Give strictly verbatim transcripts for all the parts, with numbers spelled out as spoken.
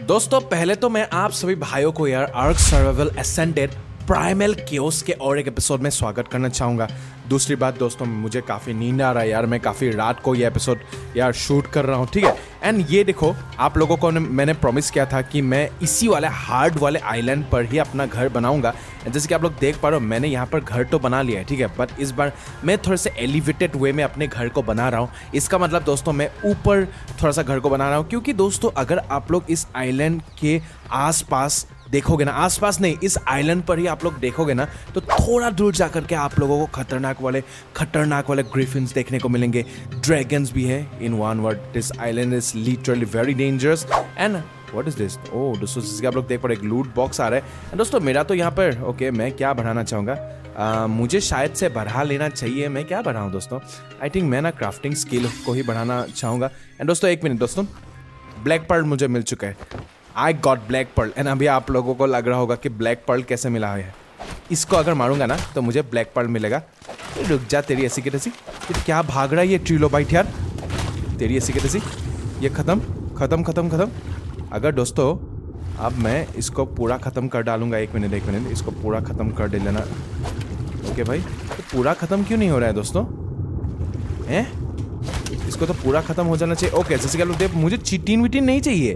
दोस्तों पहले तो मैं आप सभी भाइयों को यार Ark Survival Ascended Primal Chaos के और एक एपिसोड में स्वागत करना चाहूँगा। दूसरी बात दोस्तों, मुझे काफ़ी नींद आ रहा है यार, मैं काफ़ी रात को ये एपिसोड यार शूट कर रहा हूँ, ठीक है। एंड ये देखो, आप लोगों को मैंने प्रॉमिस किया था कि मैं इसी वाले हार्ड वाले आइलैंड पर ही अपना घर बनाऊंगा। जैसे कि आप लोग देख पा रहे हो, मैंने यहाँ पर घर तो बना लिया है, ठीक है, बट इस बार मैं थोड़े से एलिवेटेड वे में अपने घर को बना रहा हूँ। इसका मतलब दोस्तों, मैं ऊपर थोड़ा सा घर को बना रहा हूँ, क्योंकि दोस्तों अगर आप लोग इस आइलैंड के आसपास देखोगे ना, आसपास नहीं, इस आइलैंड पर ही आप लोग देखोगे ना, तो थोड़ा दूर जाकर के आप लोगों को खतरनाक वाले खतरनाक वाले ग्रिफिन्स देखने को मिलेंगे। ड्रैगन्स भी है। In one word, this island is literally very dangerous. And what is this? Oh दोस्तों, जिसके आप लोग देख पा रहे, एक लूट बॉक्स आ रहा है। एंड दोस्तों मेरा तो यहाँ पर ओके okay, मैं क्या बढ़ाना चाहूँगा, uh, मुझे शायद से बढ़ा लेना चाहिए। मैं क्या बढ़ाऊँ दोस्तों? आई थिंक मैं ना क्राफ्टिंग स्किल को ही बढ़ाना चाहूँगा। एंड दोस्तों एक मिनट दोस्तों, ब्लैक पर्ल मुझे मिल चुका है। I got black pearl. And अभी आप लोगों को लग रहा होगा कि ब्लैक पर्ल कैसे मिला है। इसको अगर मारूंगा ना तो मुझे ब्लैक पर्ल मिलेगा। रुक जा, तेरी ऐसी की तैसी। फिर क्या भाग रहा है ये ट्रिलोबाइट यार, तेरी ऐसी की तैसी। ये खत्म खत्म खत्म खत्म। अगर दोस्तों अब मैं इसको पूरा ख़त्म कर डालूंगा, एक मिनट एक मिनट, इसको पूरा ख़त्म कर दे लेना। ओके भाई, तो पूरा ख़त्म क्यों नहीं हो रहा है दोस्तों? हैं, इसको तो पूरा ख़त्म हो जाना चाहिए। ओके, जैसे कि लोग देख, मुझे चीटीन विटीन नहीं चाहिए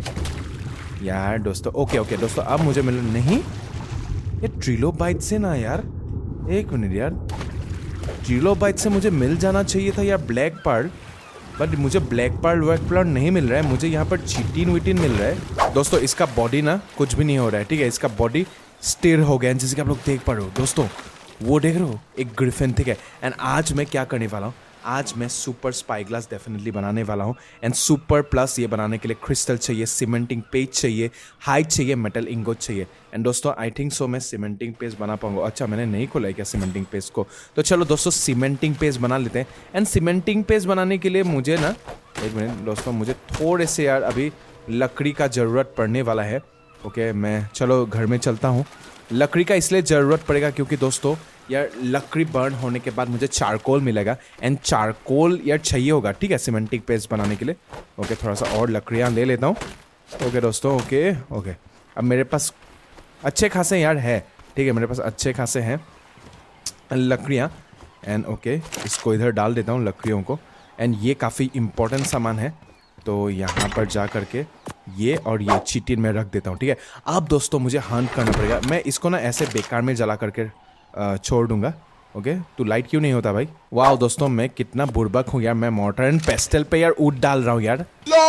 यार दोस्तों। ओके ओके दोस्तों, अब मुझे मिल नहीं ये ट्रिलोबाइट से ना यार, एक मिनट यार, ट्रिलोबाइट से मुझे मिल जाना चाहिए था यार ब्लैक पर्ल, बट मुझे ब्लैक पर्ल व्लैक पर्ल नहीं मिल रहा है, मुझे यहाँ पर चीटीन विटीन मिल रहा है। दोस्तों इसका बॉडी ना कुछ भी नहीं हो रहा है, ठीक है, इसका बॉडी स्टिर हो गया है, जैसे कि आप लोग देख पा रहे हो दोस्तों। वो देख रहे हो, एक ग्रिफिन, ठीक है। एंड आज मैं क्या करने वाला हूँ, आज मैं सुपर स्पाई ग्लास डेफिनेटली बनाने वाला हूँ। एंड सुपर प्लस ये बनाने के लिए क्रिस्टल चाहिए, सीमेंटिंग पेज चाहिए, हाइट चाहिए, मेटल इंगोट चाहिए। एंड दोस्तों आई थिंक सो मैं सीमेंटिंग पेज बना पाऊंगा। अच्छा, मैंने नहीं खोला है क्या सीमेंटिंग पेज को? तो चलो दोस्तों सीमेंटिंग पेज बना लेते हैं। एंड सीमेंटिंग पेज बनाने के लिए मुझे ना, एक मिनट दोस्तों, मुझे थोड़े से यार अभी लकड़ी का ज़रूरत पड़ने वाला है। ओके, मैं चलो घर में चलता हूँ। लकड़ी का इसलिए ज़रूरत पड़ेगा क्योंकि दोस्तों यार लकड़ी बर्न होने के बाद मुझे चारकोल मिलेगा। एंड चारकोल यार चाहिए होगा, ठीक है, सीमेंटिंग पेस्ट बनाने के लिए। ओके, थोड़ा सा और लकड़ियाँ ले लेता हूँ। ओके दोस्तों, ओके ओके, अब मेरे पास अच्छे खासे यार है, ठीक है, मेरे पास अच्छे खासे हैं लकड़ियाँ। एंड ओके, इसको इधर डाल देता हूँ लकड़ियों को। एंड ये काफ़ी इम्पोर्टेंट सामान है, तो यहाँ पर जा करके ये और ये चीटीन में रख देता हूँ, ठीक है। अब दोस्तों मुझे हंट करना पड़ेगा। मैं इसको ना ऐसे बेकार में जला करके छोड़ दूंगा। ओके, तू लाइट क्यों नहीं होता भाई? वाह दोस्तों, मैं कितना बुर्बक हूँ यार, मैं मोटर एंड पेस्टल पे यार ऊट डाल रहा हूँ यार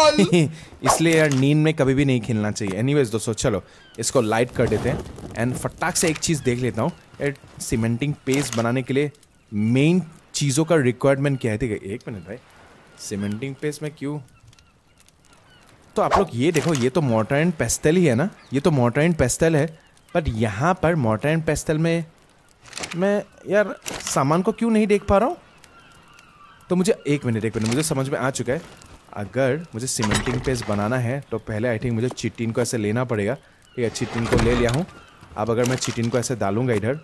इसलिए यार नींद में कभी भी नहीं खेलना चाहिए। एनीवेज दोस्तों, चलो इसको लाइट कर देते हैं। एंड फटाक से एक चीज़ देख लेता हूँ यार, सीमेंटिंग पेस्ट बनाने के लिए मेन चीज़ों का रिक्वायरमेंट क्या है, ठीक है। एक मिनट भाई, सीमेंटिंग पेस्ट में क्यों? तो आप लोग ये देखो, ये तो मोटर एंड पेस्टल ही है ना, ये तो मोटर एंड पेस्टल है, बट यहाँ पर मोटर एंड पेस्टल में मैं यार सामान को क्यों नहीं देख पा रहा हूँ? तो मुझे एक मिनट एक मिनट मुझे समझ में आ चुका है। अगर मुझे सीमेंटिंग पेस्ट बनाना है तो पहले आई थिंक मुझे चीटीन को ऐसे लेना पड़ेगा, ठीक है। चीटीन को ले लिया हूँ। अब अगर मैं चीटीन को ऐसे डालूंगा इधर,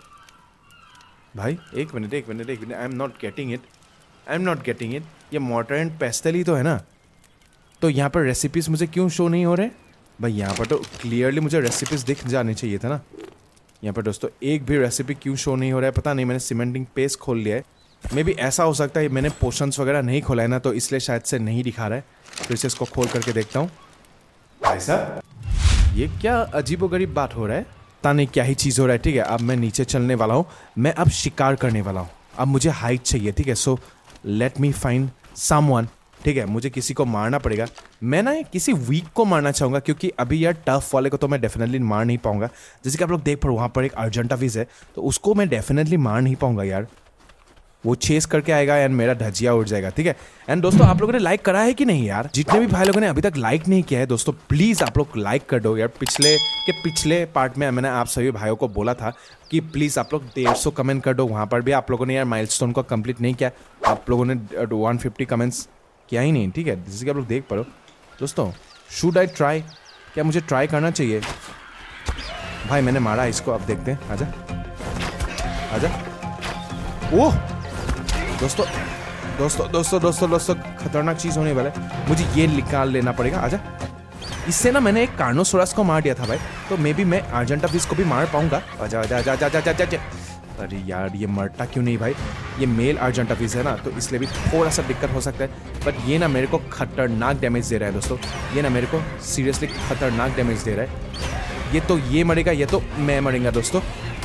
भाई एक मिनट एक मिनट एक minute, I am not getting it, I am not getting it. ये मोटर एंड पेस्टल ही तो है ना, तो यहाँ पर रेसिपीज़ मुझे क्यों शो नहीं हो रहे भाई? यहाँ पर तो क्लियरली मुझे रेसिपीज़ दिख जानी चाहिए था ना। यहाँ पर दोस्तों एक भी रेसिपी क्यों शो नहीं हो रहा है? पता नहीं, मैंने सीमेंटिंग पेस्ट खोल लिया है। मे बी ऐसा हो सकता है मैंने पोशंस वगैरह नहीं खोला है ना, तो इसलिए शायद से नहीं दिखा रहा है। फिर से इसको खोल करके देखता हूँ। भाई साहब, ये क्या अजीबोगरीब बात हो रहा है? पता नहीं क्या ही चीज़ हो रहा है, ठीक है। अब मैं नीचे चलने वाला हूँ, मैं अब शिकार करने वाला हूँ। अब मुझे हाइट चाहिए, ठीक है। So let me find someone, ठीक है। मुझे किसी को मारना पड़ेगा। मैं ना किसी वीक को मारना चाहूँगा, क्योंकि अभी यार टफ वाले को तो मैं डेफिनेटली मार नहीं पाऊंगा। जैसे कि आप लोग देख पा रहे हो, वहाँ पर एक अर्जेंटाविज है, तो उसको मैं डेफिनेटली मार नहीं पाऊंगा यार। वो चेस करके आएगा एंड मेरा धजिया उड़ जाएगा, ठीक है। एंड दोस्तों आप लोगों ने लाइक करा है कि नहीं यार? जितने भी भाई लोगों ने अभी तक लाइक नहीं किया है दोस्तों, प्लीज़ आप लोग लाइक कर दो यार। पिछले के पिछले पार्ट में मैंने आप सभी भाइयों को बोला था कि प्लीज़ आप लोग डेढ़ सौ कमेंट कर दो। वहाँ पर भी आप लोगों ने यार माइलस्टोन को कंप्लीट नहीं किया, आप लोगों ने वन फिफ्टी कमेंट्स क्या ही नहीं, ठीक है। जैसे कि आप लोग देख पा रहे हो दोस्तों, शुड आई ट्राई, क्या मुझे ट्राई करना चाहिए? भाई मैंने मारा इसको, अब देखते हैं। आजा आजा। ओह दोस्तों दोस्तों दोस्तों दोस्तों दोस्तों खतरनाक चीज़ होने वाला है, मुझे ये निकाल लेना पड़ेगा। आजा इससे ना मैंने एक कार्नोसोरस को मार दिया था भाई, तो मे बी मैं आर्जेंटाफिस को भी मार पाऊंगा। आजा आजा आजा आजा आजा आजा। अरे यार ये मरता क्यों नहीं भाई, ये मेल आर्जेंटाफिस है ना, तो इसलिए भी थोड़ा सा दिक्कत हो सकता है। बट ये ना मेरे को खतरनाक डैमेज दे रहा है दोस्तों, ये ना मेरे को सीरियसली खतरनाक डैमेज दे रहा है। ये तो ये मरेगा, ये तो मैं मरेंगा दोस्तों।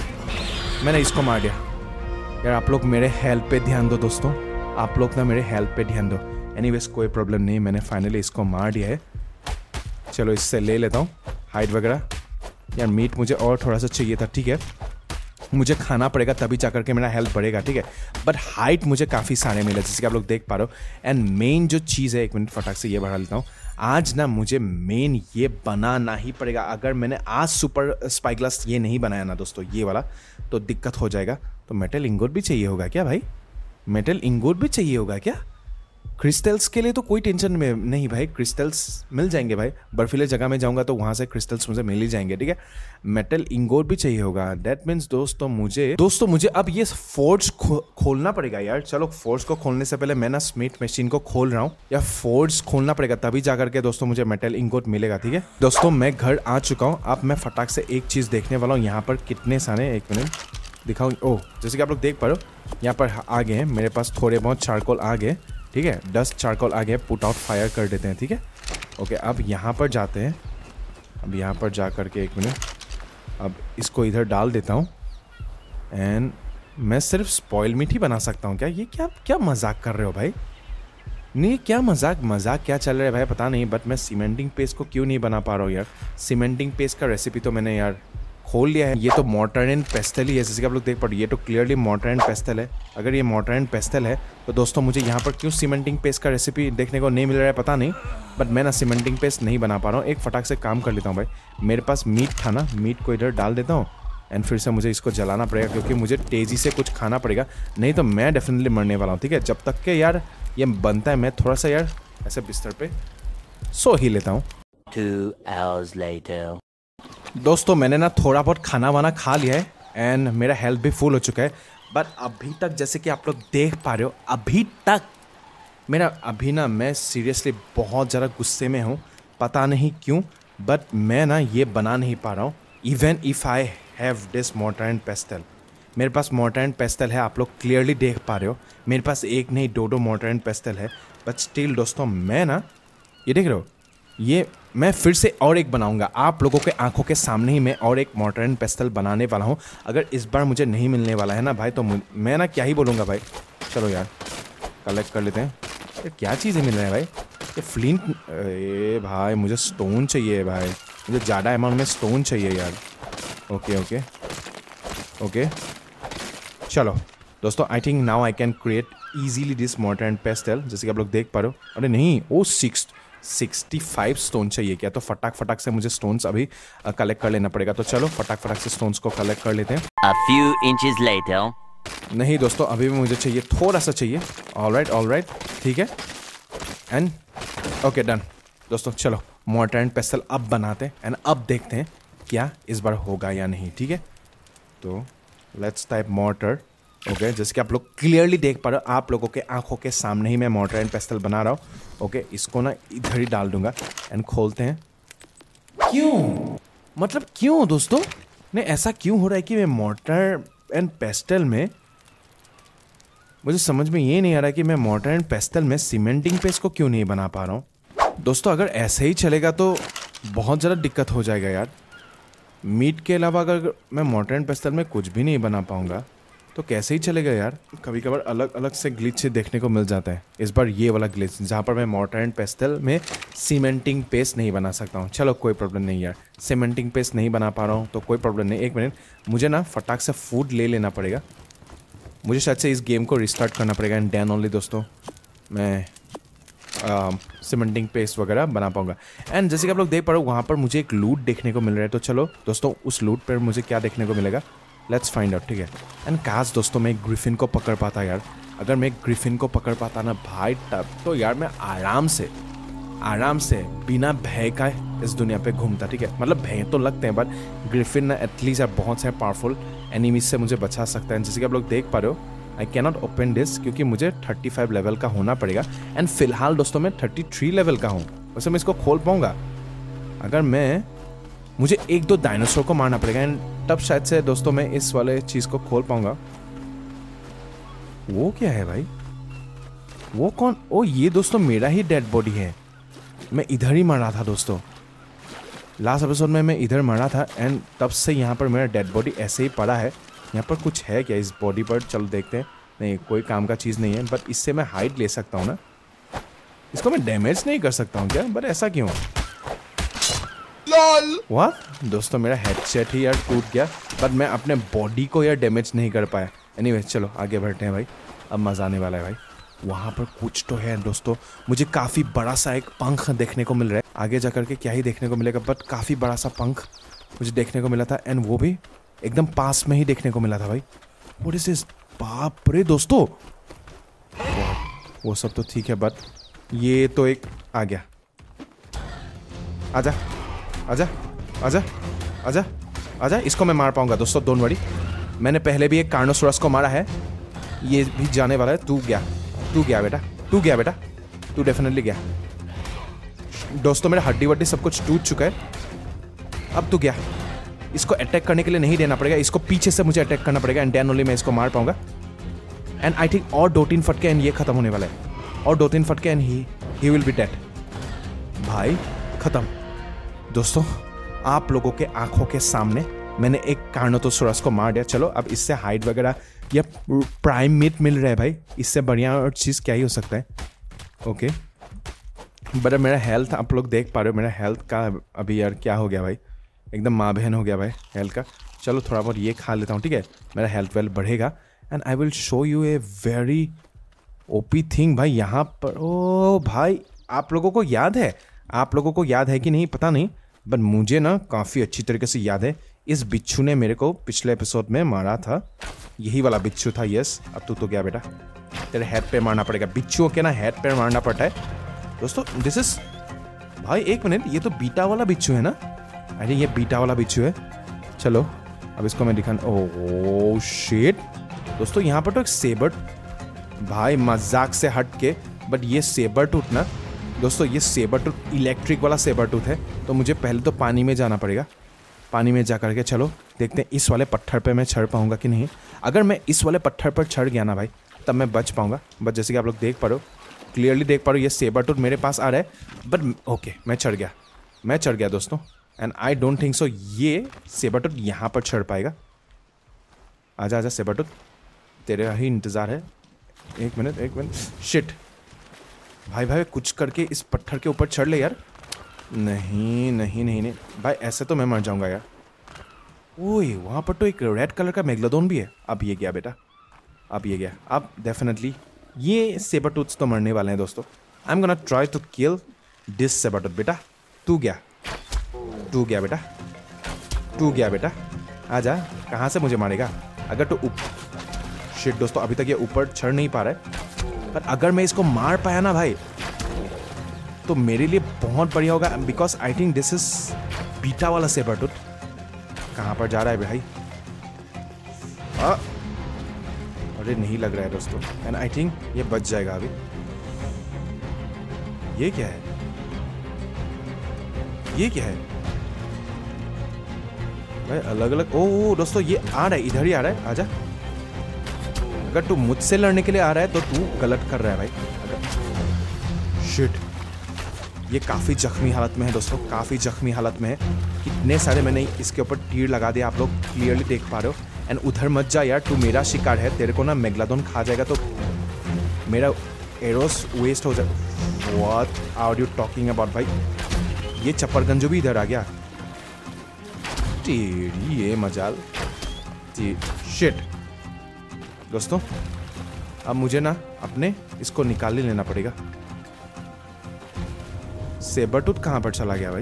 मैंने इसको मार दिया यार। आप लोग मेरे हेल्प पे ध्यान दो दोस्तों, आप लोग ना मेरे हेल्प पे ध्यान दो। एनीवेज कोई प्रॉब्लम नहीं, मैंने फाइनली इसको मार दिया है। चलो इससे ले लेता हूँ हाइट वगैरह। यार मीट मुझे और थोड़ा सा चाहिए था, ठीक है, मुझे खाना पड़ेगा तभी जाकर के मेरा हेल्थ बढ़ेगा, ठीक है। बट हाइट मुझे काफ़ी सारे मिले जैसे कि आप लोग देख पा रहे हो। एंड मेन जो चीज़ है, एक मिनट फटाक से ये बढ़ा लेता हूँ। आज ना मुझे मेन ये बनाना ही पड़ेगा। अगर मैंने आज सुपर स्पाईग्लास ये नहीं बनाया ना दोस्तों, ये वाला, तो दिक्कत हो जाएगा। तो मेटल इंगोट भी चाहिए होगा क्या भाई, मेटल इंगोट भी चाहिए होगा क्या? क्रिस्टल्स के लिए तो कोई टेंशन में नहीं भाई, क्रिस्टल्स मिल जाएंगे भाई। बर्फीले जगह में जाऊंगा तो वहाँ से क्रिस्टल्स मुझे मिल ही जाएंगे, ठीक है। मेटल इंगोट भी चाहिए होगा। दैट मीन्स दोस्तों मुझे दोस्तों मुझे अब ये फोर्ज खो, खोलना पड़ेगा यार। चलो फोर्ज को खोलने से पहले मैं ना स्मिथ मशीन को खोल रहा हूँ, या फोर्ज खोलना पड़ेगा तभी जाकर के दोस्तों मुझे मेटल इंगोट मिलेगा, ठीक है। दोस्तों मैं घर आ चुका हूँ। अब मैं फटाक से एक चीज़ देखने वाला हूँ। यहाँ पर कितने सारे, एक मिनट दिखाऊँ। ओह जैसे कि आप लोग देख पा रहे हो यहाँ पर आ गए हैं मेरे पास थोड़े बहुत चारकोल आ गए, ठीक है। दस चारकोल आ गए, पुट आउट फायर कर देते हैं, ठीक है। ओके अब यहाँ पर जाते हैं। अब यहाँ पर जा कर के एक मिनट, अब इसको इधर डाल देता हूँ। एंड मैं सिर्फ स्पॉइल मीट ही बना सकता हूँ क्या? ये क्या क्या मजाक कर रहे हो भाई? नहीं क्या मजाक मजाक क्या चल रहा है भाई, पता नहीं। बट मैं सीमेंटिंग पेस्ट को क्यों नहीं बना पा रहा हूँ यार। सीमेंटिंग पेस्ट का रेसिपी तो मैंने यार खोल लिया है। ये तो मोर्टर एंड पेस्टल ही है जैसे कि आप लोग देख पा रहे हो। ये तो क्लियरली मोर्टर एंड पेस्टल है। अगर ये मोर्टर एंड पेस्टल है तो दोस्तों मुझे यहाँ पर क्यों सीमेंटिंग पेस्ट का रेसिपी देखने को नहीं मिल रहा है पता नहीं। बट मैं ना सीमेंटिंग पेस्ट नहीं बना पा रहा हूँ। एक फटाक से काम कर लेता हूँ भाई। मेरे पास मीट था ना, मीट को इधर डाल देता हूँ। एंड फिर से मुझे इसको जलाना पड़ेगा क्योंकि मुझे तेज़ी से कुछ खाना पड़ेगा, नहीं तो मैं डेफिनेटली मरने वाला हूँ, ठीक है। जब तक के यार ये बनता है मैं थोड़ा सा यार ऐसे बिस्तर पे सो ही लेता हूँ। Two hours later. दोस्तों मैंने ना थोड़ा बहुत खाना वाना खा लिया है एंड मेरा हेल्थ भी फुल हो चुका है। बट अभी तक जैसे कि आप लोग देख पा रहे हो, अभी तक मेरा अभी ना मैं सीरियसली बहुत ज़्यादा गुस्से में हूँ, पता नहीं क्यों। बट मैं ना ये बना नहीं पा रहा हूँ। Even if I have this mortar and pestle, मेरे पास मोर्टर एंड पेस्टल है, आप लोग क्लियरली देख पा रहे हो। मेरे पास एक नहीं दो दो मोर्टर एंड पेस्टल है। बट स्टिल दोस्तों मैं ना ये देख रहे हो, ये मैं फिर से और एक बनाऊंगा। आप लोगों के आंखों के सामने ही मैं और एक मोर्टर एंड पेस्टल बनाने वाला हूँ। अगर इस बार मुझे नहीं मिलने वाला है ना भाई तो मैं ना क्या ही बोलूँगा भाई। चलो यार कलेक्ट कर लेते हैं। ये क्या चीज़ें मिल रही हैं भाई? ये फ्लिंट, ए भाई मुझे स्टोन चाहिए भाई, मुझे ज़्यादा अमाउंट में स्टोन चाहिए यार। ओके ओके ओके चलो दोस्तों, I think now I can create easily this mortar and pestle जैसे कि आप लोग देख पा रहे हो। अरे नहीं, ओ सिक्स सिक्सटी फाइव स्टोन चाहिए क्या? तो फटाक फटाक से मुझे स्टोन्स अभी कलेक्ट कर लेना पड़ेगा। तो चलो फटाक फटाक से स्टोन्स को कलेक्ट कर लेते हैं। A few inches later. नहीं दोस्तों अभी भी मुझे चाहिए, थोड़ा सा चाहिए। ऑल राइट ऑल राइट ठीक है। एंड ओके डन दोस्तों, चलो मोर्टर एंड पेस्टल अब बनाते हैं एंड अब देखते हैं क्या इस बार होगा या नहीं, ठीक है। तो लेट्स टाइप मोर्टर। ओके जैसे कि आप लोग क्लियरली देख पा रहे हो, आप लोगों के आंखों के सामने ही मैं मोर्टर एंड पेस्टल बना रहा हूँ। ओके इसको ना इधर ही डाल दूंगा एंड खोलते हैं। क्यों मतलब क्यों दोस्तों, नहीं ऐसा क्यों हो रहा है कि मैं मोर्टर एंड पेस्टल में, मुझे समझ में ये नहीं आ रहा कि मैं मोर्टर एंड पेस्टल में सीमेंटिंग पेस्ट को क्यों नहीं बना पा रहा हूँ। दोस्तों अगर ऐसे ही चलेगा तो बहुत ज़्यादा दिक्कत हो जाएगा यार। मीट के अलावा अगर मैं मोर्टर एंड पेस्टल में कुछ भी नहीं बना पाऊंगा तो कैसे ही चलेगा यार। कभी कभार अलग अलग से ग्लिच देखने को मिल जाता है। इस बार ये वाला ग्लिच जहाँ पर मैं मोर्टर एंड पेस्टल में सीमेंटिंग पेस्ट नहीं बना सकता हूँ। चलो कोई प्रॉब्लम नहीं यार, सीमेंटिंग पेस्ट नहीं बना पा रहा हूँ तो कोई प्रॉब्लम नहीं। एक मिनट मुझे ना फटाक से फूड ले लेना पड़ेगा। मुझे शायद से इस गेम को रिस्टार्ट करना पड़ेगा एंड देन ओनली दोस्तों मैं सीमेंटिंग पेस्ट वगैरह बना पाऊंगा। एंड जैसे कि आप लोग देख पा रहे हो वहाँ पर मुझे एक लूट देखने को मिल रहा है। तो चलो दोस्तों उस लूट पर मुझे क्या देखने को मिलेगा, लेट्स फाइंड आउट, ठीक है। एंड काश दोस्तों मैं ग्रिफिन को पकड़ पाता यार। अगर मैं ग्रिफिन को पकड़ पाता ना भाई तब तो यार मैं आराम से आराम से बिना भय का इस दुनिया पे घूमता, ठीक है। मतलब भय तो लगते हैं बट ग्रिफिन ना एटलीस्ट यार बहुत से पावरफुल एनिमीज से मुझे बचा सकता है। जैसे कि आप लोग देख पा रहे हो I can not open this क्योंकि मुझे थर्टी फाइव लेवल का होना पड़ेगा। एंड फिलहाल दोस्तों मैं थर्टी थ्री लेवल का हूँ। वैसे मैं इसको खोल पाऊंगा, अगर मैं मुझे एक दो डायनासोर को मारना पड़ेगा एंड तब शायद से दोस्तों मैं इस वाले चीज को खोल पाऊंगा। वो क्या है भाई? वो कौन? ओ ये दोस्तों मेरा ही डेड बॉडी है। मैं इधर ही मरा था दोस्तों, लास्ट एपिसोड में मैं इधर मरा था एंड तब से यहाँ पर मेरा डेड बॉडी ऐसे ही पड़ा है। यहाँ पर कुछ है क्या इस बॉडी पर? चलो देखते हैं। नहीं, कोई काम का चीज़ नहीं है, बट इससे मैं हाइट ले सकता हूँ ना। इसको मैं डैमेज नहीं कर सकता हूँ क्या? बट ऐसा क्यों? वाह दोस्तों, मेरा हेडसेट ही यार टूट गया, बट मैं अपने बॉडी को यार डैमेज नहीं कर पाया। एनीवेज चलो आगे बढ़ते हैं भाई, अब मज़ा आने वाला है भाई। वहाँ पर कुछ तो है दोस्तों, मुझे काफ़ी बड़ा सा एक पंख देखने को मिल रहा है। आगे जा करके क्या ही देखने को मिलेगा, बट काफ़ी बड़ा सा पंख मुझे देखने को मिला था एंड वो भी एकदम पास में ही देखने को मिला था भाई। What is this? बाप रे दोस्तों, वो सब तो ठीक है, बट ये तो एक आ गया। आजा आजा आजा आजा आजा, इसको मैं मार पाऊंगा दोस्तों, डोंट वरी। मैंने पहले भी एक कार्नोसोरस को मारा है, ये भी जाने वाला है। तू गया, तू गया बेटा, तू गया बेटा, तू डेफिनेटली गया दोस्तों। मेरा हड्डी वड्डी सब कुछ टूट चुका है, अब तू गया। इसको अटैक करने के लिए नहीं देना पड़ेगा, इसको पीछे से मुझे अटैक करना पड़ेगा एंड देन ओनली मैं इसको मार पाऊंगा। एंड आई थिंक और दो तीन फटके एंड ये खत्म होने वाला है, और दो तीन फटके and he he will be dead. भाई खत्म दोस्तों, आप लोगों के आंखों के सामने मैंने एक कार्नोसोरस को मार दिया। चलो अब इससे हाइट वगैरह या प्राइम मीट मिल रहा है भाई, इससे बढ़िया और चीज़ क्या ही हो सकता है। ओके बट मेरा हेल्थ आप लोग देख पा रहे हो, मेरा हेल्थ का अभी यार क्या हो गया भाई, एकदम माँ बहन हो गया भाई हेल्थ का। चलो थोड़ा बहुत ये खा लेता हूँ, ठीक है, मेरा हेल्थ वेल बढ़ेगा and I will show you a very OP thing भाई यहाँ पर। ओ भाई आप लोगों को याद है, आप लोगों को याद है कि नहीं पता नहीं, बट मुझे ना काफ़ी अच्छी तरीके से याद है। इस बिच्छू ने मेरे को पिछले एपिसोड में मारा था, यही वाला बिच्छू था। यस, अब तू तो गया बेटा, तेरे हेड पे मारना पड़ेगा। बिच्छू के ना हेड पे मारना पड़ता है दोस्तों। दिस इज भाई एक मिनट, ये तो बीटा वाला बिच्छू है ना? अरे ये बीटा वाला बिच्छू है। चलो अब इसको मैं दिखा। ओह शिट दोस्तों, यहाँ पर तो एक सेबर भाई, मजाक से हट के, बट ये सेबर टूथ ना दोस्तों, ये सेबर टूथ इलेक्ट्रिक वाला सेबर टूथ है। तो मुझे पहले तो पानी में जाना पड़ेगा, पानी में जा करके चलो देखते हैं इस वाले पत्थर पे मैं चढ़ पाऊंगा कि नहीं। अगर मैं इस वाले पत्थर पर चढ़ गया ना भाई, तब मैं बच पाऊंगा। बट जैसे कि आप लोग देख पा रहे हो, क्लियरली देख पा रहे हो, ये सेबर टूथ मेरे पास आ रहा है। बट ओके मैं चढ़ गया, मैं चढ़ गया दोस्तों and I don't think so ये सेबर टूथ यहाँ पर चढ़ पाएगा। आजा आजा सेबर टूथ, तेरे ही इंतज़ार है। एक मिनट एक मिनट, शिट भाई भाई कुछ करके इस पत्थर के ऊपर चढ़ ले यार। नहीं नहीं नहीं नहीं भाई, ऐसे तो मैं मर जाऊंगा यार। ओए वहाँ पर तो एक रेड कलर का मेगलोडोन भी है। अब ये गया बेटा, अब ये गया। अब डेफिनेटली ये सेबर टूथ्स तो मरने वाले हैं दोस्तों। I am gonna try to kill this sabre tooth. बेटा तू गया, तू गया बेटा, तू गया बेटा, आजा। कहाँ से मुझे मारेगा? अगर तो ऊपर, शिट दोस्तों अभी तक ये ऊपर चढ़ नहीं पा रहा है, पर अगर मैं इसको मार पाया ना भाई तो मेरे लिए बहुत बढ़िया होगा, because I think this is beta वाला सेबर टूथ। कहाँ पर जा रहा है भाई? आ, अरे नहीं लग रहा है दोस्तों, एंड आई थिंक ये बच जाएगा अभी। ये क्या है? ये क्या है भाई? अलग अलग। ओ दोस्तों ये आ रहा है, इधर ही आ रहा है। आजा, अगर तू मुझसे लड़ने के लिए आ रहा है तो तू गलत कर रहा है भाई। अगर शिट, ये काफ़ी जख्मी हालत में है दोस्तों, काफ़ी जख्मी हालत में है। कितने सारे मैंने इसके ऊपर तीर लगा दिया, आप लोग क्लियरली देख पा रहे हो। एंड उधर मत जा यार, तू मेरा शिकार है, तेरे को ना मेगलोडोन खा जाएगा तो मेरा एरोस वेस्ट हो जाए। What are you talking about भाई? ये चप्परगंजो भी इधर आ गया। तेरी ये मजाल। शिट दोस्तों, अब मुझे ना अपने इसको निकाल ही लेना पड़ेगा। सेबर टूथ कहां पर चला गया भाई?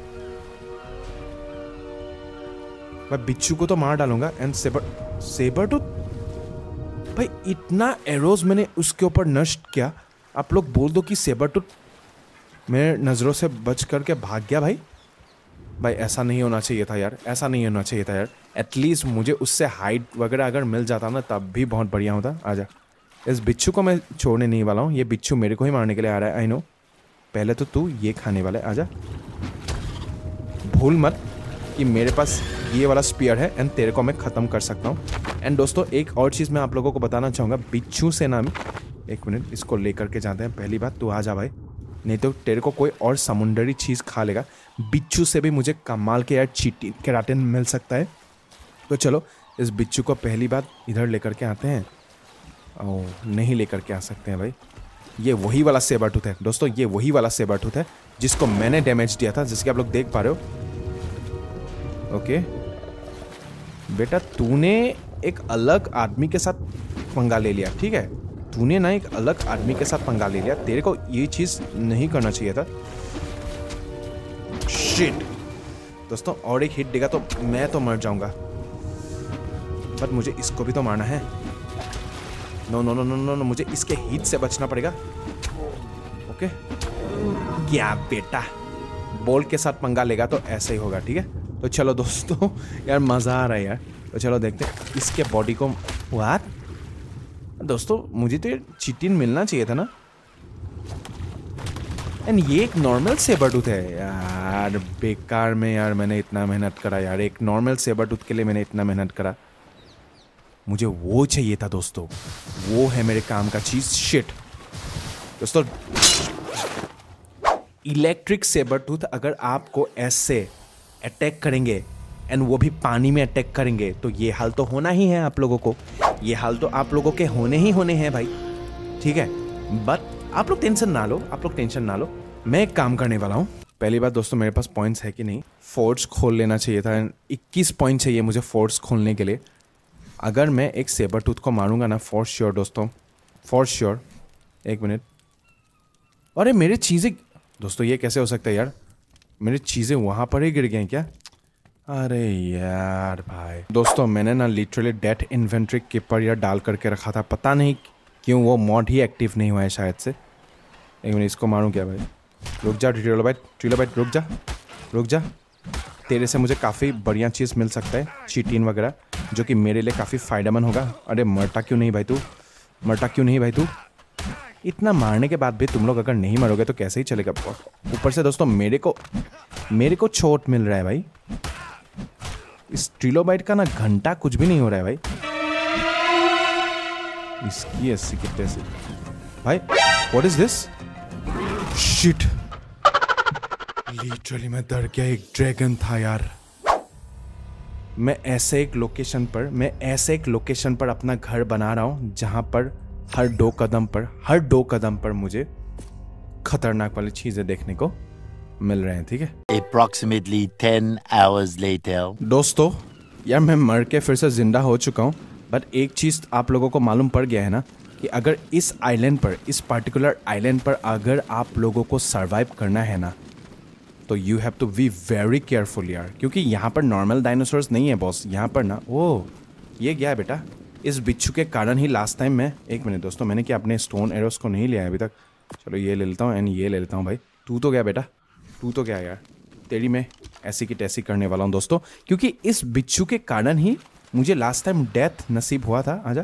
मैं बिच्छू को तो मार डालूंगा एंड सेबर सेबर टूथ भाई, इतना एरोज मैंने उसके ऊपर नष्ट किया, आप लोग बोल दो कि सेबर टूथ मेरे नज़रों से बच करके भाग गया भाई। भाई ऐसा नहीं होना चाहिए था यार, ऐसा नहीं होना चाहिए था यार। एटलीस्ट मुझे उससे हाइट वगैरह अगर मिल जाता ना तब भी बहुत बढ़िया होता। आजा, इस बिच्छू को मैं छोड़ने नहीं वाला हूँ, ये बिच्छू मेरे को ही मारने के लिए आ रहा है। आई नो, पहले तो तू ये खाने वाला है। आजा भूल मत कि मेरे पास ये वाला स्पीयर है एंड तेरे को मैं ख़त्म कर सकता हूँ। एंड दोस्तों एक और चीज़ मैं आप लोगों को बताना चाहूँगा, बिच्छू से ना, एक मिनट इसको लेकर के जाते हैं। पहली बात तू आ जा भाई, नहीं तो तेरे को कोई और समुंदरी चीज़ खा लेगा। बिच्छू से भी मुझे कमाल के यार चीटी केराटिन मिल सकता है। तो चलो इस बिच्छू को पहली बात इधर लेकर के आते हैं। ओह नहीं लेकर के आ सकते हैं भाई, ये वही वाला सेबर टूथ है दोस्तों, ये वही वाला सेबर टूथ है जिसको मैंने डैमेज दिया था, जिसके आप लोग देख पा रहे हो। ओके बेटा, तूने एक अलग आदमी के साथ पंगा ले लिया, ठीक है, तूने ना एक अलग आदमी के साथ पंगा ले लिया, तेरे को ये चीज नहीं करना चाहिए था। शिट दोस्तों, और एक हिट देगा तो मैं तो मर जाऊंगा, बट मुझे इसको भी तो मारना है। No no no no no no, मुझे इसके हिट से बचना पड़ेगा। ओके क्या बेटा, बॉल के साथ पंगा लेगा तो ऐसे ही होगा, ठीक है। तो चलो दोस्तों यार मजा आ रहा है यार, तो चलो देखते हैं इसके बॉडी को। व्हाट दोस्तों, मुझे तो ये चिटिन मिलना चाहिए था ना। एंड ये एक नॉर्मल सेबर टूथ है यार, बेकार में यार मैंने इतना मेहनत करा यार, एक नॉर्मल सेबर टूथ के लिए मैंने इतना मेहनत करा। मुझे वो चाहिए था दोस्तों, वो है मेरे काम का चीज। शिट दोस्तों, इलेक्ट्रिक सेबर टूथ अगर आपको ऐसे अटैक करेंगे एंड वो भी पानी में अटैक करेंगे तो ये हाल तो होना ही है आप लोगों को, ये हाल तो आप लोगों के होने ही होने हैं भाई, ठीक है। बट आप लोग टेंशन ना लो, आप लोग टेंशन ना लो, मैं एक काम करने वाला हूँ। पहली बात दोस्तों, मेरे पास पॉइंट्स है कि नहीं, फोर्स खोल लेना चाहिए था। इक्कीस पॉइंट चाहिए मुझे फोर्स खोलने के लिए। अगर मैं एक सेबर टूथ को मारूंगा ना, फॉर श्योर दोस्तों, फॉर श्योर। एक मिनट, अरे मेरे चीज़ें दोस्तों, ये कैसे हो सकता है यार, मेरी चीज़ें वहाँ पर ही गिर गई क्या? अरे यार भाई दोस्तों, मैंने ना लिटरली डेट इन्वेंट्री कीपर यार डाल करके रखा था, पता नहीं क्यों वो मॉड ही एक्टिव नहीं हुआ है शायद से। एक मिनट, इसको मारूं क्या भाई? रुक जा ट्रिलोबाइट, ट्रिलोबाइट रुक जा, रुक जा, तेरे से मुझे काफ़ी बढ़िया चीज़ मिल सकता है, चिटिन वगैरह, जो कि मेरे लिए काफ़ी फ़ायदेमंद होगा। अरे मरता क्यों नहीं भाई तू, मरता क्यों नहीं भाई तू? इतना मारने के बाद भी तुम लोग अगर नहीं मरोगे तो कैसे ही चलेगा? ऊपर से दोस्तों मेरे को मेरे को चोट मिल रहा है भाई, इस ट्रिलोबाइट का ना घंटा कुछ भी नहीं हो रहा है भाई। इसकी ऐसी कितने से भाई, what is this? Shit, literally मैं डर गया, एक ड्रैगन था यार। मैं ऐसे एक लोकेशन पर मैं ऐसे एक लोकेशन पर अपना घर बना रहा हूं जहां पर हर दो कदम पर हर दो कदम पर मुझे खतरनाक वाली चीजें देखने को मिल रहे हैं, ठीक है। Approximately ten hours later. दोस्तों यार मैं मर के फिर से जिंदा हो चुका हूँ, बट एक चीज़ आप लोगों को मालूम पड़ गया है ना कि अगर इस आइलैंड पर, इस पर्टिकुलर आइलैंड पर अगर आप लोगों को सरवाइव करना है ना, तो you have to be very careful यार, क्योंकि यहाँ पर नॉर्मल डायनासोर्स नहीं है बॉस। यहाँ पर ना, ओ ये क्या है बेटा, इस बिच्छू के कारण ही लास्ट टाइम मैं, एक मिनट दोस्तों, मैंने क्या अपने स्टोन एरोस को नहीं लिया है अभी तक? चलो ये ले लेता हूँ एंड ये ले लेता हूँ भाई। तू तो क्या बेटा, तू तो क्या यार, तेरी मैं ऐसी की तैसी करने वाला हूँ दोस्तों, क्योंकि इस बिच्छू के कारण ही मुझे लास्ट टाइम डेथ नसीब हुआ था। आजा,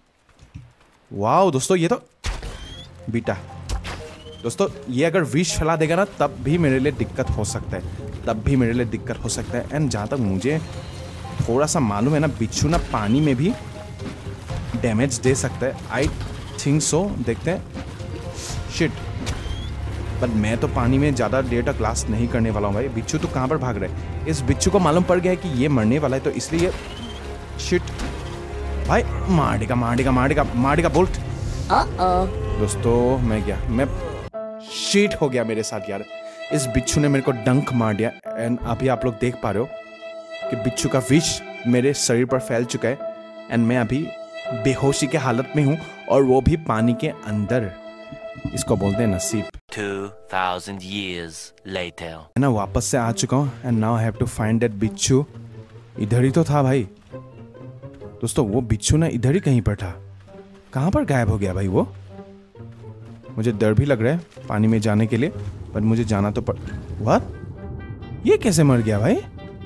वाह दोस्तों, ये तो बेटा दोस्तों, ये अगर विष फैला देगा ना तब भी मेरे लिए दिक्कत हो सकता है, तब भी मेरे लिए दिक्कत हो सकता है। एंड जहाँ तक मुझे थोड़ा सा मालूम है ना, बिच्छू ना पानी में भी डैमेज दे सकता है, आई थिंक सो, देखते हैं। शिट, बट मैं तो पानी में ज़्यादा देर तक लास्ट नहीं करने वाला हूँ भाई। बिच्छू तो कहाँ पर भाग रहा है? इस बिच्छू को मालूम पड़ गया है कि ये मरने वाला है, तो इसलिए शिट भाई, मार देगा मार देगा मार देगा मार देगा बोल्ट। दोस्तों मैं क्या, मैं शिट हो गया मेरे साथ यार, इस बिच्छू ने मेरे को डंक मार दिया। एंड अभी आप लोग देख पा रहे हो कि बिच्छू का विष मेरे शरीर पर फैल चुका है एंड मैं अभी बेहोशी के हालत में हूँ, और वो भी पानी के अंदर। इसको बोलते हैं नसीब। Two thousand years later. मैं ना वापस से आ चुका हूँ and now I have to find that बिच्छू। इधर ही तो था भाई दोस्तों, वो बिच्छू ना इधर ही कहीं पर था। कहाँ पर गायब हो गया भाई वो? मुझे डर भी लग रहा है पानी में जाने के लिए, पर मुझे जाना तो पड़। व्हाट, ये कैसे मर गया भाई?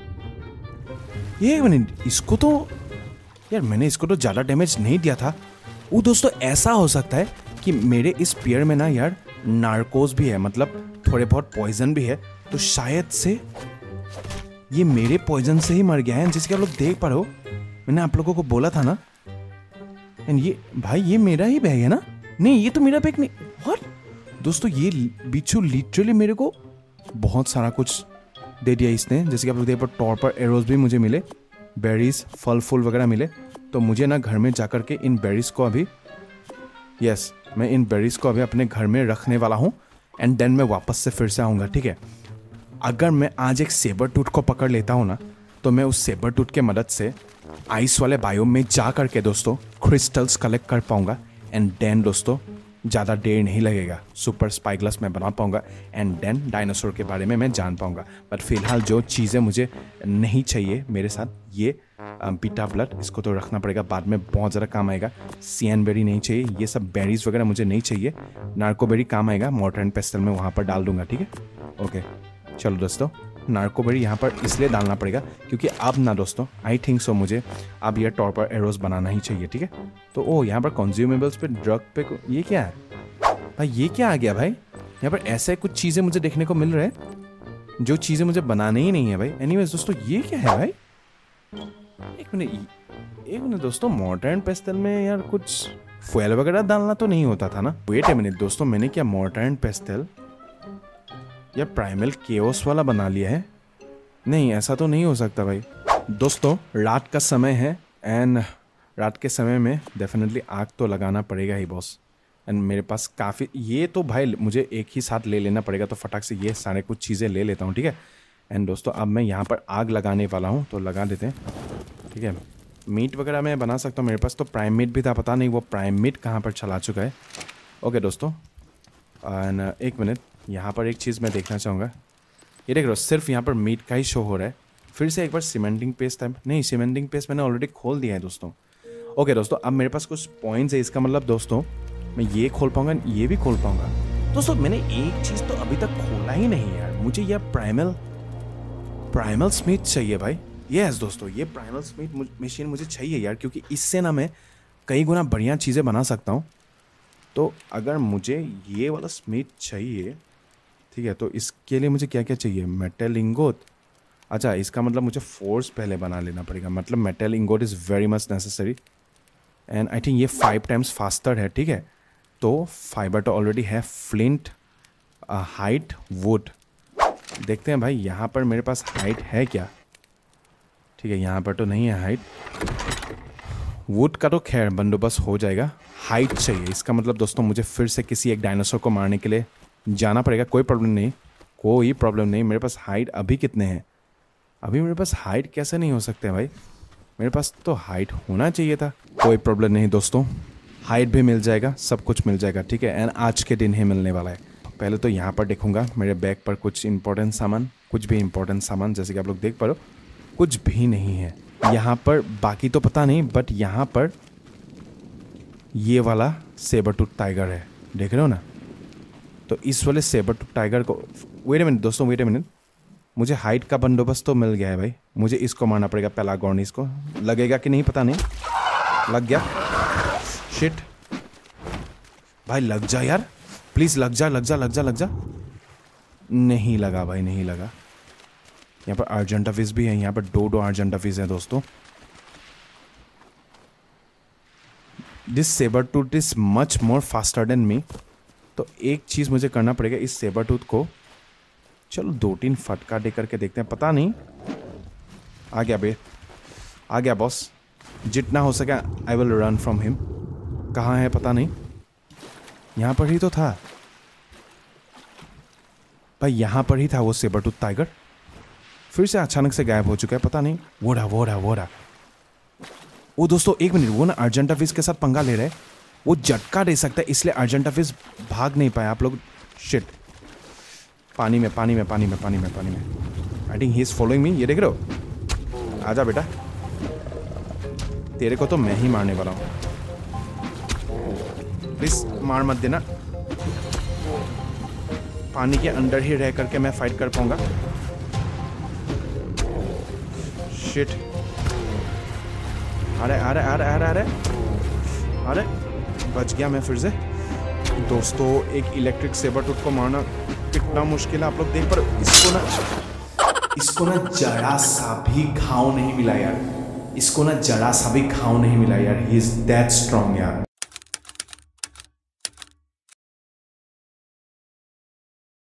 ये मिनट, इसको तो यार मैंने इसको तो ज़्यादा डैमेज नहीं दिया था। वो दोस्तों ऐसा हो सकता है कि मेरे इस पेयर में ना यार नार्कोस भी है, मतलब थोड़े बहुत पॉइजन भी है, तो शायद से ये मेरे पॉइजन से ही मर गया है, जैसे कि आप लोग देख पा रहे हो। मैंने आप लोगों को बोला था ना। एंड ये भाई ये मेरा ही बैग है ना? नहीं, ये तो मेरा बैग नहीं। व्हाट दोस्तों, ये बिच्छू लिटरली मेरे को बहुत सारा कुछ दे दिया इसने। जैसे कि आप लोग देख पा रहे, टॉर पर एरोज भी मुझे मिले, बेरीज, फल फूल वगैरह मिले। तो मुझे ना घर में जाकर के इन बेरीज को अभी यस yes, मैं इन बेरीज को अभी अपने घर में रखने वाला हूँ। एंड देन मैं वापस से फिर से आऊँगा, ठीक है। अगर मैं आज एक सेबर टूथ को पकड़ लेता हूँ ना, तो मैं उस सेबर टूथ के मदद से आइस वाले बायोम में जा करके दोस्तों क्रिस्टल्स कलेक्ट कर पाऊंगा। एंड देन दोस्तों ज़्यादा देर नहीं लगेगा, सुपर स्पाइग्लस मैं बना पाऊंगा। एंड देन डायनासोर के बारे में मैं जान पाऊंगा। बट फिलहाल जो चीज़ें मुझे नहीं चाहिए मेरे साथ, ये बीटा ब्लड, इसको तो रखना पड़ेगा, बाद में बहुत ज़्यादा काम आएगा। सियन बेरी नहीं चाहिए, ये सब बेरीज वगैरह मुझे नहीं चाहिए। नार्को बेरी काम आएगा, मॉर्टर एंड पेस्टल में वहाँ पर डाल दूंगा, ठीक है। ओके चलो दोस्तों, नार्को बेरी यहाँ पर इसलिए डालना पड़ेगा क्योंकि अब ना दोस्तों आई थिंक सो मुझे अब ये टॉर पर एरोज बनाना ही चाहिए, ठीक है। तो ओ यहाँ पर कंज्यूमेबल्स पे ड्रग पे ये क्या है भाई? ये क्या आ गया भाई? यहाँ पर ऐसे कुछ चीज़ें मुझे देखने को मिल रहे हैं जो चीज़ें मुझे बनाने ही नहीं है भाई। एनीवेज दोस्तों, ये क्या है भाई? एक मिनट एक मिनट दोस्तों, मॉर्टर एंड पेस्टल में यार कुछ फुएल वगैरह डालना तो नहीं होता था ना? वेट ए मिनट दोस्तों, मैंने क्या मॉर्टर एंड पेस्टल या प्राइमल केओस वाला बना लिया है? नहीं, ऐसा तो नहीं हो सकता भाई। दोस्तों रात का समय है एंड रात के समय में डेफिनेटली आग तो लगाना पड़ेगा ही बॉस। एंड मेरे पास काफ़ी, ये तो भाई मुझे एक ही साथ ले लेना पड़ेगा, तो फटाक से ये सारे कुछ चीज़ें ले लेता हूँ, ठीक है। एंड दोस्तों अब मैं यहाँ पर आग लगाने वाला हूँ, तो लगा देते हैं, ठीक है। मीट वगैरह मैं बना सकता हूँ, मेरे पास तो प्राइम मीट भी था, पता नहीं वो प्राइम मीट कहाँ पर चला चुका है। ओके दोस्तों, एंड एक मिनट, यहाँ पर एक चीज़ मैं देखना चाहूँगा। ये देख रहे हो, सिर्फ यहाँ पर मीट का ही शो हो रहा है। फिर से एक बार सीमेंटिंग पेस्ट टाइप, नहीं सीमेंटिंग पेस्ट मैंने ऑलरेडी खोल दिया है दोस्तों। ओके दोस्तों, अब मेरे पास कुछ पॉइंट्स है, इसका मतलब दोस्तों मैं ये खोल पाऊंगा, ये भी खोल पाऊंगा। दोस्तों मैंने एक चीज़ तो अभी तक खोला ही नहीं यार, मुझे यह प्राइमल प्राइमल स्मिथ चाहिए भाई। यस दोस्तों, ये प्राइमल स्मिथ मशीन मुझे चाहिए यार, क्योंकि इससे ना मैं कई गुना बढ़िया चीज़ें बना सकता हूँ। तो अगर मुझे ये वाला स्मिथ चाहिए, ठीक है, तो इसके लिए मुझे क्या क्या चाहिए? Metal ingot. अच्छा, इसका मतलब मुझे फोर्स पहले बना लेना पड़ेगा, मतलब metal ingot is very much necessary. And I think ये फाइव टाइम्स फास्टर है, ठीक है। तो फाइबर तो ऑलरेडी है, फ्लिंट, हाइट, वुड। देखते हैं भाई यहाँ पर मेरे पास हाइट है क्या? ठीक है, यहाँ पर तो नहीं है हाइट। वुड का तो खैर बंदोबस्त हो जाएगा, हाइट चाहिए। इसका मतलब दोस्तों मुझे फिर से किसी एक डायनासोर को मारने के लिए जाना पड़ेगा। कोई प्रॉब्लम नहीं, कोई प्रॉब्लम नहीं। मेरे पास हाइट अभी कितने हैं? अभी मेरे पास हाइट कैसे नहीं हो सकते भाई? मेरे पास तो हाइट होना चाहिए था। कोई प्रॉब्लम नहीं दोस्तों, हाइट भी मिल जाएगा, सब कुछ मिल जाएगा, ठीक है। एंड आज के दिन ही मिलने वाला है। पहले तो यहाँ पर देखूंगा मेरे बैग पर कुछ इंपॉर्टेंट सामान, कुछ भी इंपॉर्टेंट सामान, जैसे कि आप लोग देख पा रहे हो कुछ भी नहीं है यहाँ पर। बाकी तो पता नहीं, बट यहाँ पर ये वाला सेबर टूथ टाइगर है, देख रहे हो ना? तो इस वाले सेबर टूथ टाइगर को, वेट अ मिनट दोस्तों, वेट अ मिनट, मुझे हाइट का बंदोबस्त तो मिल गया है भाई। मुझे इसको मारना पड़ेगा, पेलागोर्निस को। लगेगा कि नहीं पता नहीं। लग गया, शिट भाई, लग जा यार प्लीज, लग जा लग जा लग जा लग जा। नहीं लगा भाई, नहीं लगा। यहाँ पर अर्जेंटा फिश भी है, यहाँ पर दो दो अर्जेंटा फिश है दोस्तों। This sabre tooth is much more faster than me. तो एक चीज मुझे करना पड़ेगा, इस सेबर टूथ को चलो दो तीन फटका दे करके देखते हैं। पता नहीं, आ गया बे, आ गया बॉस। जितना हो सके I will run from him. कहाँ है पता नहीं, यहाँ पर ही तो था भाई, यहाँ पर ही था वो सेबर टूथ टाइगर। फिर से अचानक से गायब हो चुका है, पता नहीं। वो रहा वो रहा वो रहा वो दोस्तों, एक मिनट, वो ना अर्जेंटा फिश के साथ पंगा ले रहे हैं। वो झटका दे सकता है, इसलिए अर्जेंटा फिश भाग नहीं पाया। आप लोग, शिट, पानी में पानी में पानी में पानी में पानी में I think he is following me. ये देख रहे हो? आजा बेटा, तेरे को तो मैं ही मारने वाला हूँ। प्लीज मार मत देना। पानी के अंदर ही रह करके मैं फाइट कर पाऊंगा। शिट, अरे अरे अरे अरे अरे अरे बच गया मैं फिर से। दोस्तों एक इलेक्ट्रिक सेबर टूथ को मारना कितना मुश्किल है, आप लोग देख पर इसको ना। इसको ना जरा सा भी घाव नहीं मिला यार, इसको ना जरा सा भी घाव नहीं मिला यार, ही इज दैट स्ट्रॉन्ग यार।